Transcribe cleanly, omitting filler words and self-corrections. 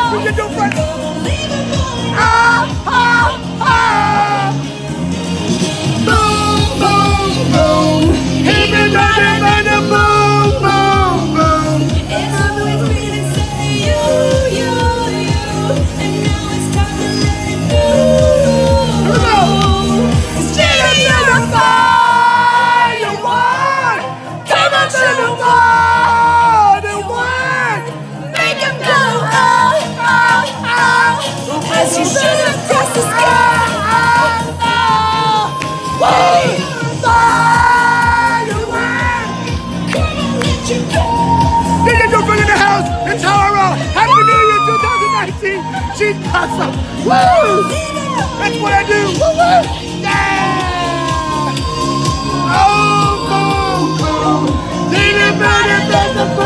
You can do it. Ah, ah, ah. Boom, boom, boom. Hit me, bada, boom, boom, boom. It's always been inside you, and now it's time to let it go. Get it to the fire, one. Come on to the water, one. Make him go, oh, oh, oh, as you shoot across the sky. Fire, one. Couldn't let you go. DJ Girlfriend in the house in Tara. Happy New Year 2019. She's awesome. Woo! That's what I do. Woo woo! Yeah! Oh, boom, boom. DJ Bird and the